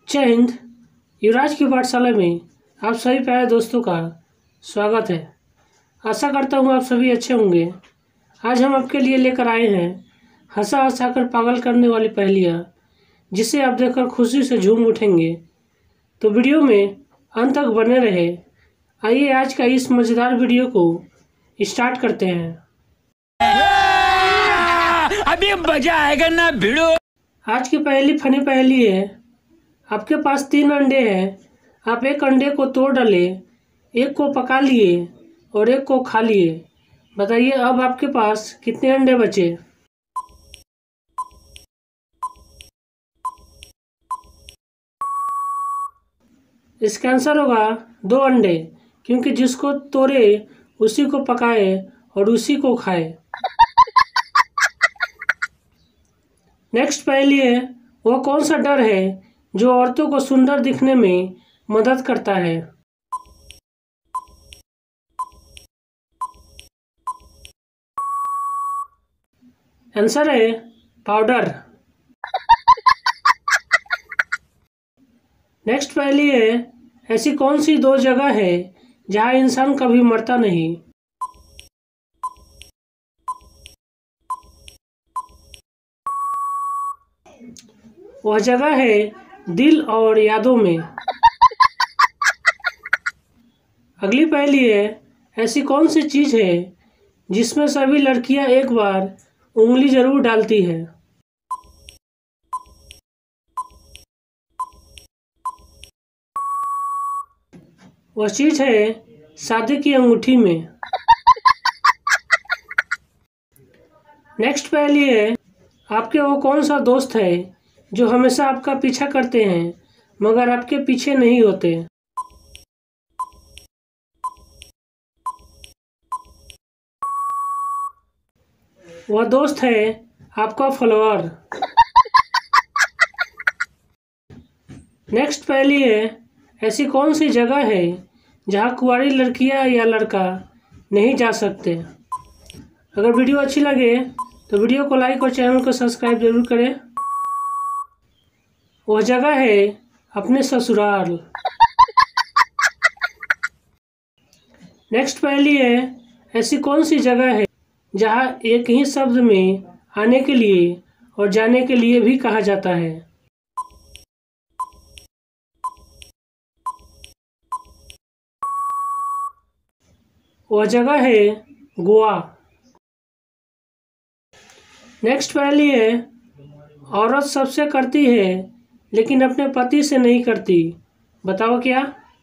जय हिंद। युवराज की पाठशाला में आप सभी प्यारे दोस्तों का स्वागत है। आशा करता हूँ आप सभी अच्छे होंगे। आज हम आपके लिए लेकर आए हैं हंसा हंसा कर पागल करने वाली पहेलियाँ, जिसे आप देखकर खुशी से झूम उठेंगे। तो वीडियो में अंत तक बने रहे। आइए आज का इस मज़ेदार वीडियो को स्टार्ट करते हैं। अभी मजा आएगा ना भिड़ो। आज की पहेली फनी पहेली है। आपके पास 3 अंडे हैं। आप एक अंडे को तोड़ डाले, एक को पका लिए और एक को खा लिए। बताइए अब आपके पास कितने अंडे बचे? इसका आंसर होगा 2 अंडे, क्योंकि जिसको तोड़े उसी को पकाए और उसी को खाए। नेक्स्ट पहेली है, वो कौन सा डर है जो औरतों को सुंदर दिखने में मदद करता है? आंसर है पाउडर। नेक्स्ट पहेली है, ऐसी कौन सी 2 जगह है जहां इंसान कभी मरता नहीं? वह जगह है दिल और यादों में। अगली पहेली है, ऐसी कौन सी चीज़ है जिसमें सभी लड़कियां एक बार उंगली जरूर डालती है? वह चीज़ है शादी की अंगूठी में। नेक्स्ट पहेली है, आपके वो कौन सा दोस्त है जो हमेशा आपका पीछा करते हैं मगर आपके पीछे नहीं होते? वह दोस्त है आपका फॉलोअर। नेक्स्ट पहेली है, ऐसी कौन सी जगह है जहां कुंवारी लड़कियां या लड़का नहीं जा सकते? अगर वीडियो अच्छी लगे तो वीडियो को लाइक और चैनल को सब्सक्राइब जरूर करें। वह जगह है अपने ससुराल। नेक्स्ट पहेली है, ऐसी कौन सी जगह है जहां एक ही शब्द में आने के लिए और जाने के लिए भी कहा जाता है? वह जगह है गोवा। नेक्स्ट पहेली है, औरत सबसे करती है लेकिन अपने पति से नहीं करती। बताओ क्या?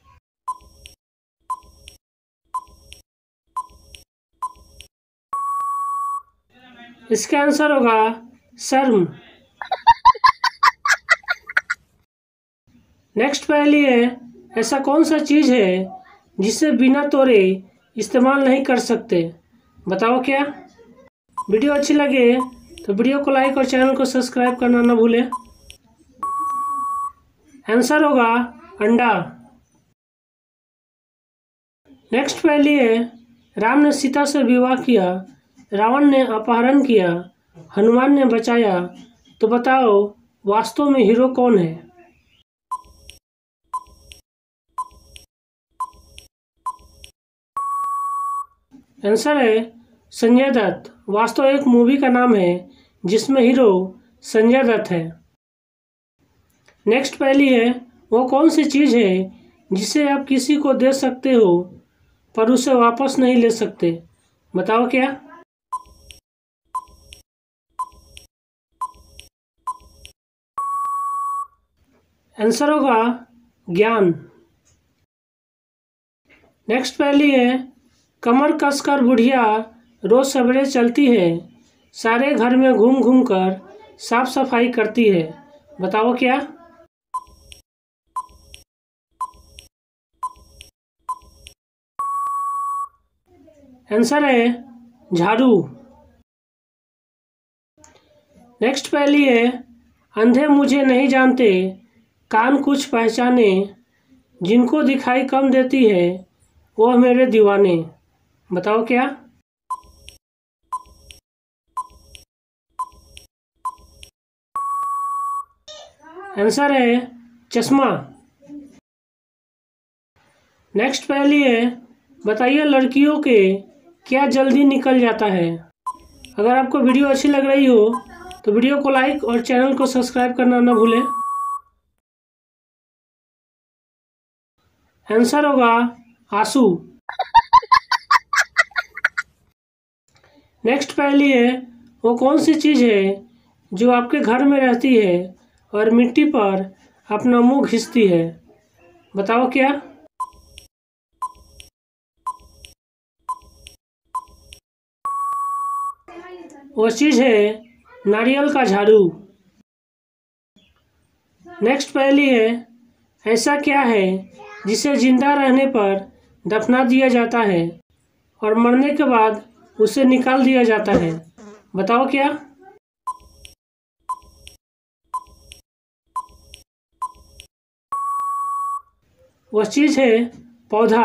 इसका आंसर होगा शर्म। नेक्स्ट पहेली है, ऐसा कौन सा चीज़ है जिसे बिना तोड़े इस्तेमाल नहीं कर सकते? बताओ क्या? वीडियो अच्छी लगे तो वीडियो को लाइक और चैनल को सब्सक्राइब करना ना भूलें। आंसर होगा अंडा। नेक्स्ट पहेली है, राम ने सीता से विवाह किया, रावण ने अपहरण किया, हनुमान ने बचाया। तो बताओ वास्तव में हीरो कौन है? आंसर है संजय दत्त। वास्तव एक मूवी का नाम है जिसमें हीरो संजय दत्त है। नेक्स्ट पहेली है, वो कौन सी चीज़ है जिसे आप किसी को दे सकते हो पर उसे वापस नहीं ले सकते? बताओ क्या? आंसर होगा ज्ञान। नेक्स्ट पहेली है, कमर कसकर बुढ़िया रोज सवेरे चलती है, सारे घर में घूम घूम कर साफ सफाई करती है। बताओ क्या? आंसर है झाड़ू। नेक्स्ट पहेली है, अंधे मुझे नहीं जानते, कान कुछ पहचाने, जिनको दिखाई कम देती है वह मेरे दीवाने। बताओ क्या? आंसर है चश्मा। नेक्स्ट पहली है, बताइए लड़कियों के क्या जल्दी निकल जाता है। अगर आपको वीडियो अच्छी लग रही हो तो वीडियो को लाइक और चैनल को सब्सक्राइब करना न भूलें। आंसर होगा आंसू। नेक्स्ट पहली है, वो कौन सी चीज़ है जो आपके घर में रहती है और मिट्टी पर अपना मुंह घिसती है। बताओ क्या। वो चीज़ है नारियल का झाड़ू। नेक्स्ट पहली है, ऐसा क्या है जिसे जिंदा रहने पर दफना दिया जाता है और मरने के बाद उसे निकाल दिया जाता है। बताओ क्या। वह चीज़ है पौधा।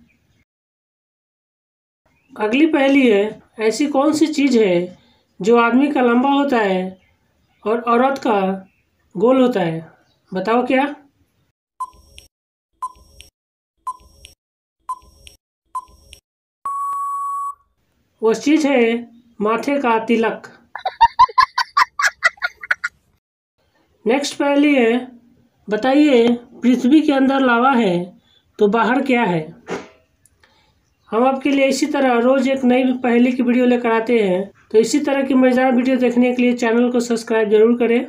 अगली पहेली है, ऐसी कौन सी चीज़ है जो आदमी का लंबा होता है और औरत का गोल होता है। बताओ क्या। वह चीज़ है माथे का तिलक। नेक्स्ट पहेली है, बताइए पृथ्वी के अंदर लावा है तो बाहर क्या है। हम आपके लिए इसी तरह रोज़ एक नई पहेली की वीडियो लेकर आते हैं, तो इसी तरह की मज़ेदार वीडियो देखने के लिए चैनल को सब्सक्राइब जरूर करें।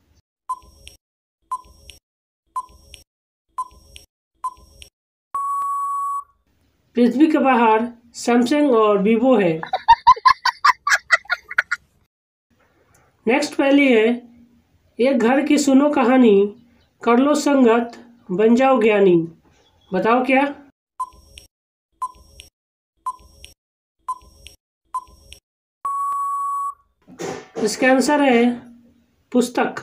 पृथ्वी के बाहर सैमसंग और वीवो है। नेक्स्ट पहली है, एक घर की सुनो कहानी, कर लो संगत बन जाओ ज्ञानी। बताओ क्या। इसका आंसर है पुस्तक।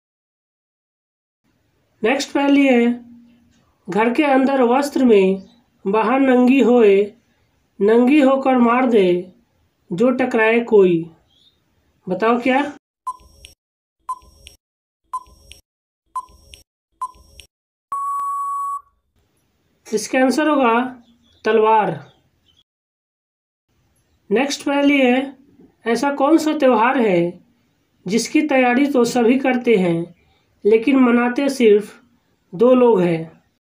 नेक्स्ट पहली है, घर के अंदर वस्त्र में बाहर नंगी होए, नंगी होकर मार दे जो टकराए कोई। बताओ क्या। इसका आंसर होगा तलवार। नेक्स्ट पहली है, ऐसा कौन सा त्यौहार है जिसकी तैयारी तो सभी करते हैं लेकिन मनाते सिर्फ 2 लोग हैं।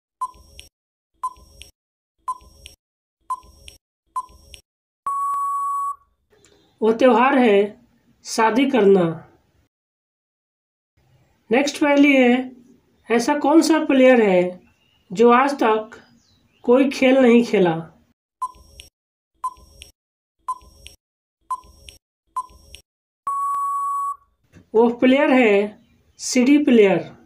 वो त्यौहार है शादी करना। नेक्स्ट पहली है, ऐसा कौन सा प्लेयर है जो आज तक कोई खेल नहीं खेला। वो प्लेयर है सीडी प्लेयर।